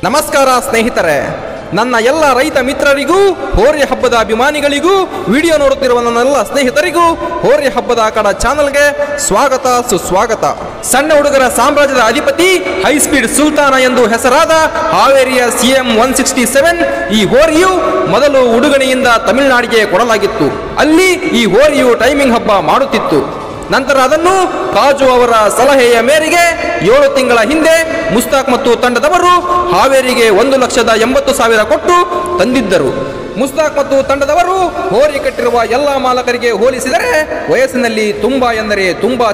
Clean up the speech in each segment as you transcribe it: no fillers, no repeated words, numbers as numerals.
ನಮಸ್ಕಾರ ಸ್ನೇಹಿತರೆ, ನನ್ನ ಎಲ್ಲ ರೈತ ಮಿತ್ರರಿಗೂ, ಹೋರಿ ಹಬ್ಬದ ಅಭಿಮಾನಿಗಳಿಗೂ, ವಿಡಿಯೋ ನೋಡುತ್ತಿರುವ ನನ್ನೆಲ್ಲ ಸ್ನೇಹಿತರಿಗೂ ಹೋರಿ ಹಬ್ಬದ ಅಖಾಡ ಚಾನಲ್ಗೆ ಸ್ವಾಗತ ಸುಸ್ವಾಗತ. ಸಣ್ಣ ಹುಡುಗರ ಸಾಮ್ರಾಜ್ಯದ ಅಧಿಪತಿ, ಹೈ ಸ್ಪೀಡ್ ಸುಲ್ತಾನ ಎಂದು ಹೆಸರಾದ ಹಾವೇರಿಯ CM 167 ಈ ಹೋರಿಯು ಮೊದಲು ಉಡುಗಣಿಯಿಂದ ತಮಿಳುನಾಡಿಗೆ ಕೊಡಲಾಗಿತ್ತು. ಅಲ್ಲಿ ಈ ಹೋರಿಯು ಟೈಮಿಂಗ್ ಹಬ್ಬ ಮಾಡುತ್ತಿತ್ತು. ನಂತರ ಅದನ್ನು ಕಾಜು ಅವರ ಸಲಹೆಯ ಮೇರೆಗೆ 7 ತಿಂಗಳ ಹಿಂದೆ ಮುಸ್ತಾಕ್ ಮತ್ತು ತಂಡದವರು ಹಾವೇರಿಗೆ 1,80,000 ಕೊಟ್ಟು ತಂದಿದ್ದರು. ಮುಸ್ತಾಕ್ ಮತ್ತು ತಂಡದವರು ಹೋರಿ ಕಟ್ಟಿರುವ ಎಲ್ಲ ಮಾಲಕರಿಗೆ ಹೋಲಿಸಿದರೆ ವಯಸ್ಸಿನಲ್ಲಿ ತುಂಬಾ ಎಂದರೆ ತುಂಬಾ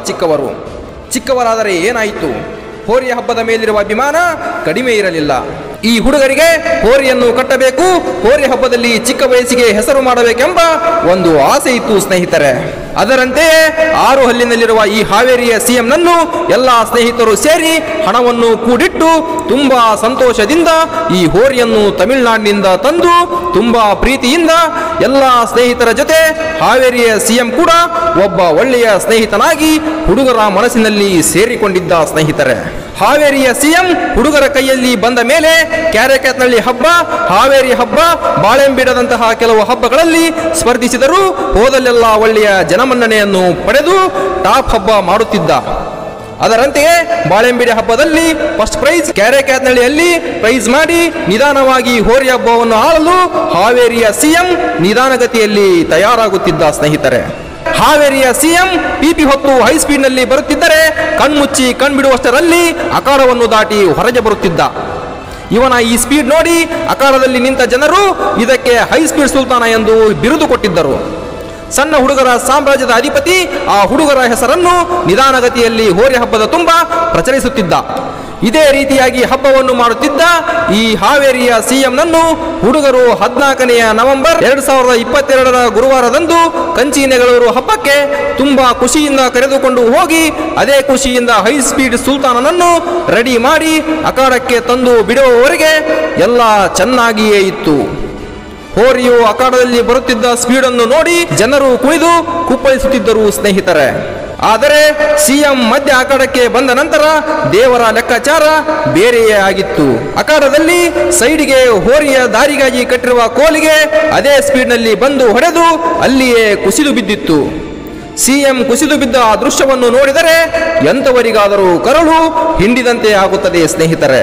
ಚಿಕ್ಕವರಾದರೆ ಏನಾಯಿತು? ಹೋರಿಯ ಹಬ್ಬದ ಮೇಲಿರುವ ಅಭಿಮಾನ ಕಡಿಮೆ ಇರಲಿಲ್ಲ. ಈ ಹುಡುಗರಿಗೆ ಹೋರಿಯನ್ನು ಕಟ್ಟಬೇಕು, ಹೋರಿ ಹಬ್ಬದಲ್ಲಿ ಚಿಕ್ಕ ವಯಸ್ಸಿಗೆ ಹೆಸರು ಮಾಡಬೇಕೆಂಬ ಒಂದು ಆಸೆ ಇತ್ತು ಸ್ನೇಹಿತರೆ. ಅದರಂತೆಯೇ 6 ಹಲ್ಲಿನಲ್ಲಿರುವ ಈ ಹಾವೇರಿಯ CM ನನ್ನು ಎಲ್ಲ ಸ್ನೇಹಿತರು ಸೇರಿ ಹಣವನ್ನು ಕೂಡಿಟ್ಟು ತುಂಬಾ ಸಂತೋಷದಿಂದ ಈ ಹೋರಿಯನ್ನು ತಮಿಳುನಾಡಿನಿಂದ ತಂದು ತುಂಬಾ ಪ್ರೀತಿಯಿಂದ ಎಲ್ಲ ಸ್ನೇಹಿತರ ಜೊತೆ ಹಾವೇರಿಯ CM ಕೂಡ ಒಬ್ಬ ಒಳ್ಳೆಯ ಸ್ನೇಹಿತನಾಗಿ ಹುಡುಗರ ಮನಸ್ಸಿನಲ್ಲಿ ಸೇರಿಕೊಂಡಿದ್ದ ಸ್ನೇಹಿತರೆ. ಹಾವೇರಿಯ CM ಹುಡುಗರ ಕೈಯಲ್ಲಿ ಬಂದ ಮೇಲೆ ಕ್ಯಾರೆಕ್ಯಾತ್ನಳ್ಳಿ ಹಬ್ಬ, ಹಾವೇರಿ ಹಬ್ಬ, ಬಾಳೆಂಬಿಡದಂತಹ ಕೆಲವು ಹಬ್ಬಗಳಲ್ಲಿ ಸ್ಪರ್ಧಿಸಿದರೂ ಹೋದಲ್ಲೆಲ್ಲ ಒಳ್ಳೆಯ ಜನಮನ್ನಣೆಯನ್ನು ಪಡೆದು ಟಾಪ್ ಹಬ್ಬ ಮಾಡುತ್ತಿದ್ದ. ಅದರಂತೆಯೇ ಬಾಳೆಂಬಿಡೆ ಹಬ್ಬದಲ್ಲಿ ಫಸ್ಟ್ ಪ್ರೈಸ್, ಕ್ಯಾರೆಕ್ಯಾತ್ನಳ್ಳಿಯಲ್ಲಿ ಪ್ರೈಸ್ ಮಾಡಿ ನಿಧಾನವಾಗಿ ಹೋರಿ ಹಬ್ಬವನ್ನು ಆಳಲು ಹಾವೇರಿಯ CM ನಿಧಾನಗತಿಯಲ್ಲಿ ತಯಾರಾಗುತ್ತಿದ್ದ ಸ್ನೇಹಿತರೆ. ಹಾವೇರಿಯ CM PP ಹೊತ್ತು ಹೈ ಸ್ಪೀಡ್ ನಲ್ಲಿ ಬರುತ್ತಿದ್ದರೆ ಕಣ್ಮುಚ್ಚಿ ಕಣ್ಬಿಡುವಷ್ಟರಲ್ಲಿ ಅಖಾಡವನ್ನು ದಾಟಿ ಹೊರಗೆ ಬರುತ್ತಿದ್ದ. ಇವನ ಈ ಸ್ಪೀಡ್ ನೋಡಿ ಅಖಾಡದಲ್ಲಿ ನಿಂತ ಜನರು ಇದಕ್ಕೆ ಹೈ ಸ್ಪೀಡ್ ಸುಲ್ತಾನ ಎಂದು ಬಿರುದು ಕೊಟ್ಟಿದ್ದರು. ಸಣ್ಣ ಹುಡುಗರ ಸಾಮ್ರಾಜ್ಯದ ಅಧಿಪತಿ ಆ ಹುಡುಗರ ಹೆಸರನ್ನು ನಿಧಾನಗತಿಯಲ್ಲಿ ಹೋರಿ ಹಬ್ಬದ ತುಂಬ ಪ್ರಚರಿಸುತ್ತಿದ್ದ. ಇದೇ ರೀತಿಯಾಗಿ ಹಬ್ಬವನ್ನು ಮಾಡುತ್ತಿದ್ದ ಈ ಹಾವೇರಿಯ CM ನನ್ನು ಹುಡುಗರು 14ನೇ ನವೆಂಬರ್ 2022 ಗುರುವಾರದಂದು ಕಂಚಿನೆಗಳೂರು ಹಬ್ಬಕ್ಕೆ ತುಂಬಾ ಖುಷಿಯಿಂದ ಕರೆದುಕೊಂಡು ಹೋಗಿ ಅದೇ ಖುಷಿಯಿಂದ ಹೈ ಸ್ಪೀಡ್ ಸುಲ್ತಾನನನ್ನು ರೆಡಿ ಮಾಡಿ ಅಖಾಡಕ್ಕೆ ತಂದು ಬಿಡುವವರೆಗೆ ಎಲ್ಲ ಚೆನ್ನಾಗಿಯೇ ಇತ್ತು. ಹೋರಿಯು ಅಖಾಡದಲ್ಲಿ ಬರುತ್ತಿದ್ದ ಸ್ಪೀಡನ್ನು ನೋಡಿ ಜನರು ಕುಣಿದು ಕುಪ್ಪಳಿಸುತ್ತಿದ್ದರು ಸ್ನೇಹಿತರೆ. ಆದರೆ CM ಮಧ್ಯ ಅಖಾಡಕ್ಕೆ ಬಂದ ನಂತರ ದೇವರ ಲೆಕ್ಕಾಚಾರ ಬೇರೆಯೇ ಆಗಿತ್ತು. ಅಖಾಡದಲ್ಲಿ ಸೈಡಿಗೆ ಹೋರಿಯ ದಾರಿಗಾಗಿ ಕಟ್ಟಿರುವ ಕೋಲಿಗೆ ಅದೇ ಸ್ಪೀಡ್ನಲ್ಲಿ ಬಂದು ಹೊಡೆದು ಅಲ್ಲಿಯೇ ಕುಸಿದು ಬಿದ್ದಿತ್ತು. CM ಕುಸಿದು ಬಿದ್ದ ಆ ದೃಶ್ಯವನ್ನು ನೋಡಿದರೆ ಎಂಥವರಿಗಾದರೂ ಕರಳು ಹಿಂಡಿದಂತೆ ಆಗುತ್ತದೆ ಸ್ನೇಹಿತರೆ.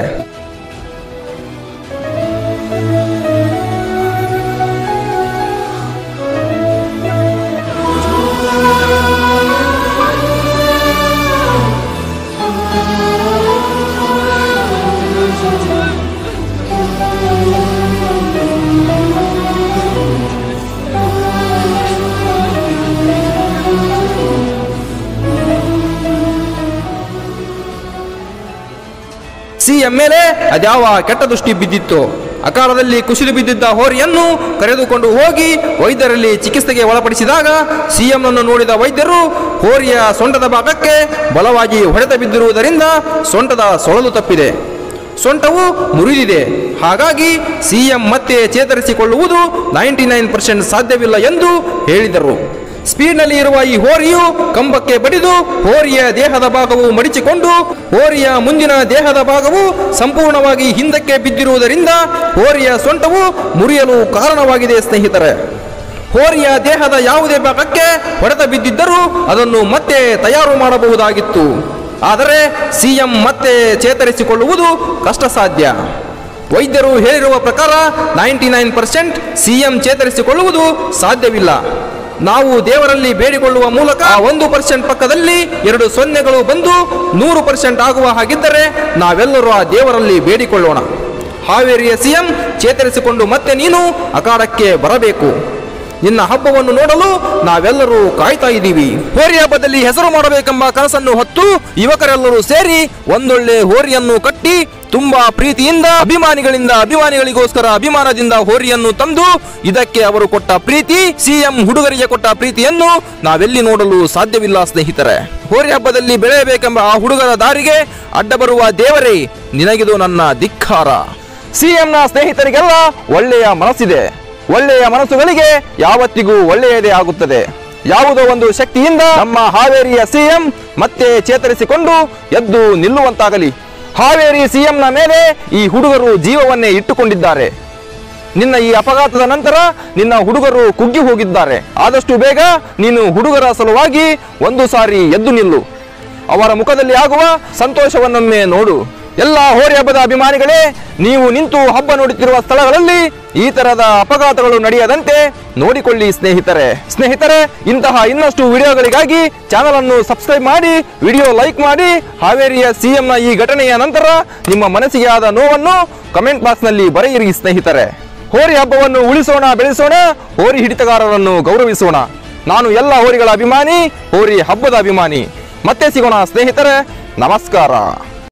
CM ಮೇಲೆ ಅದ್ಯಾವ ಕೆಟ್ಟ ದೃಷ್ಟಿ ಬಿದ್ದಿತ್ತು. ಅಖಾಡದಲ್ಲಿ ಕುಸಿದು ಬಿದ್ದಿದ್ದ ಹೋರಿಯನ್ನು ಕರೆದುಕೊಂಡು ಹೋಗಿ ವೈದ್ಯರಲ್ಲಿ ಚಿಕಿತ್ಸೆಗೆ ಒಳಪಡಿಸಿದಾಗ CM ನನ್ನು ನೋಡಿದ ವೈದ್ಯರು ಹೋರಿಯ ಸೊಂಟದ ಭಾಗಕ್ಕೆ ಬಲವಾಗಿ ಹೊಡೆತ ಬಿದ್ದಿರುವುದರಿಂದ ಸೊಂಟದ ಸೊಳಲು ತಪ್ಪಿದೆ, ಸೊಂಟವು ಮುರಿದಿದೆ, ಹಾಗಾಗಿ CM ಮತ್ತೆ ಚೇತರಿಸಿಕೊಳ್ಳುವುದು 99% ಸಾಧ್ಯವಿಲ್ಲ ಎಂದು ಹೇಳಿದರು. ಸ್ಪೀಡ್ನಲ್ಲಿ ಇರುವ ಈ ಹೋರಿಯು ಕಂಬಕ್ಕೆ ಬಡಿದು ಹೋರಿಯ ದೇಹದ ಭಾಗವು ಮಡಿಚಿಕೊಂಡು ಹೋರಿಯ ಮುಂದಿನ ದೇಹದ ಭಾಗವು ಸಂಪೂರ್ಣವಾಗಿ ಹಿಂದಕ್ಕೆ ಬಿದ್ದಿರುವುದರಿಂದ ಹೋರಿಯ ಸೊಂಟವು ಮುರಿಯಲು ಕಾರಣವಾಗಿದೆ ಸ್ನೇಹಿತರೆ. ಹೋರಿಯ ದೇಹದ ಯಾವುದೇ ಭಾಗಕ್ಕೆ ಹೊಡೆತ ಬಿದ್ದಿದ್ದರೂ ಅದನ್ನು ಮತ್ತೆ ತಯಾರು ಮಾಡಬಹುದಾಗಿತ್ತು. ಆದರೆ CM ಮತ್ತೆ ಚೇತರಿಸಿಕೊಳ್ಳುವುದು ಕಷ್ಟ ಸಾಧ್ಯ. ವೈದ್ಯರು ಹೇಳಿರುವ ಪ್ರಕಾರ 99% CM ಚೇತರಿಸಿಕೊಳ್ಳುವುದು ಸಾಧ್ಯವಿಲ್ಲ. ನಾವು ದೇವರಲ್ಲಿ ಬೇಡಿಕೊಳ್ಳುವ ಮೂಲಕ 1% ಪಕ್ಕದಲ್ಲಿ 2 ಸೊನ್ನೆಗಳು ಬಂದು 100% ಆಗುವ ಹಾಗಿದ್ದರೆ ನಾವೆಲ್ಲರೂ ಆ ದೇವರಲ್ಲಿ ಬೇಡಿಕೊಳ್ಳೋಣ. ಹಾವೇರಿಯ CM ಚೇತರಿಸಿಕೊಂಡು ಮತ್ತೆ ನೀನು ಅಖಾಡಕ್ಕೆ ಬರಬೇಕು. ನಿನ್ನ ಹಬ್ಬವನ್ನು ನೋಡಲು ನಾವೆಲ್ಲರೂ ಕಾಯ್ತಾ ಇದ್ದೀವಿ. ಹೋರಿ ಹಬ್ಬದಲ್ಲಿ ಹೆಸರು ಮಾಡಬೇಕೆಂಬ ಕನಸನ್ನು ಹೊತ್ತು ಯುವಕರೆಲ್ಲರೂ ಸೇರಿ ಒಂದೊಳ್ಳೆ ಹೋರಿಯನ್ನು ಕಟ್ಟಿ ತುಂಬಾ ಪ್ರೀತಿಯಿಂದ ಅಭಿಮಾನಿಗಳಿಗೋಸ್ಕರ ಅಭಿಮಾನದಿಂದ ಹೋರಿಯನ್ನು ತಂದು ಇದಕ್ಕೆ ಅವರು ಕೊಟ್ಟ ಪ್ರೀತಿ, CM ಹುಡುಗರಿಗೆ ಕೊಟ್ಟ ಪ್ರೀತಿಯನ್ನು ನಾವೆಲ್ಲಿ ನೋಡಲು ಸಾಧ್ಯವಿಲ್ಲ ಸ್ನೇಹಿತರೆ. ಹೋರಿ ಹಬ್ಬದಲ್ಲಿ ಬೆಳೆಯಬೇಕೆಂಬ ಆ ಹುಡುಗರ ದಾರಿಗೆ ಅಡ್ಡ ಬರುವ ದೇವರೇ, ನಿನಗಿದು ನನ್ನ ಧಿಕ್ಕಾರ. CM ನ ಸ್ನೇಹಿತರಿಗೆಲ್ಲ ಒಳ್ಳೆಯ ಮನಸ್ಸಿದೆ. ಒಳ್ಳೆಯ ಮನಸ್ಸುಗಳಿಗೆ ಯಾವತ್ತಿಗೂ ಒಳ್ಳೆಯದೇ ಆಗುತ್ತದೆ. ಯಾವುದೋ ಒಂದು ಶಕ್ತಿಯಿಂದ ನಮ್ಮ ಹಾವೇರಿಯ CM ಮತ್ತೆ ಚೇತರಿಸಿಕೊಂಡು ಎದ್ದು ನಿಲ್ಲುವಂತಾಗಲಿ. ಹಾವೇರಿ ಸಿಎಂನ ಮೇಲೆ ಈ ಹುಡುಗರು ಜೀವವನ್ನೇ ಇಟ್ಟುಕೊಂಡಿದ್ದಾರೆ. ನಿನ್ನ ಈ ಅಪಘಾತದ ನಂತರ ನಿನ್ನ ಹುಡುಗರು ಕುಗ್ಗಿ ಹೋಗಿದ್ದಾರೆ. ಆದಷ್ಟು ಬೇಗ ನೀನು ಹುಡುಗರ ಸಲುವಾಗಿ ಒಂದು ಸಾರಿ ಎದ್ದು ನಿಲ್ಲು. ಅವರ ಮುಖದಲ್ಲಿ ಆಗುವ ಸಂತೋಷವನ್ನೊಮ್ಮೆ ನೋಡು. ಎಲ್ಲ ಹೋರಿ ಹಬ್ಬದ ಅಭಿಮಾನಿಗಳೇ, ನೀವು ನಿಂತು ಹಬ್ಬ ನೋಡುತ್ತಿರುವ ಸ್ಥಳಗಳಲ್ಲಿ ಈ ತರದ ಅಪಘಾತಗಳು ನಡೆಯದಂತೆ ನೋಡಿಕೊಳ್ಳಿ ಸ್ನೇಹಿತರೆ. ಇಂತಹ ಇನ್ನಷ್ಟು ವಿಡಿಯೋಗಳಿಗಾಗಿ ಚಾನಲ್ ಅನ್ನು ಸಬ್ಸ್ಕ್ರೈಬ್ ಮಾಡಿ, ವಿಡಿಯೋ ಲೈಕ್ ಮಾಡಿ. ಹಾವೇರಿಯ ಸಿಎಂನ ಈ ಘಟನೆಯ ನಂತರ ನಿಮ್ಮ ಮನಸ್ಸಿಗೆ ಆದ ನೋವನ್ನು ಕಮೆಂಟ್ ಬಾಕ್ಸ್ ನಲ್ಲಿ ಬರೆಯಿರಿ ಸ್ನೇಹಿತರೆ. ಹೋರಿ ಹಬ್ಬವನ್ನು ಉಳಿಸೋಣ, ಬೆಳೆಸೋಣ, ಹೋರಿ ಹಿಡಿತಗಾರರನ್ನು ಗೌರವಿಸೋಣ. ನಾನು ಎಲ್ಲ ಹೋರಿಗಳ ಅಭಿಮಾನಿ, ಹೋರಿ ಹಬ್ಬದ ಅಭಿಮಾನಿ. ಮತ್ತೆ ಸಿಗೋಣ ಸ್ನೇಹಿತರೆ, ನಮಸ್ಕಾರ.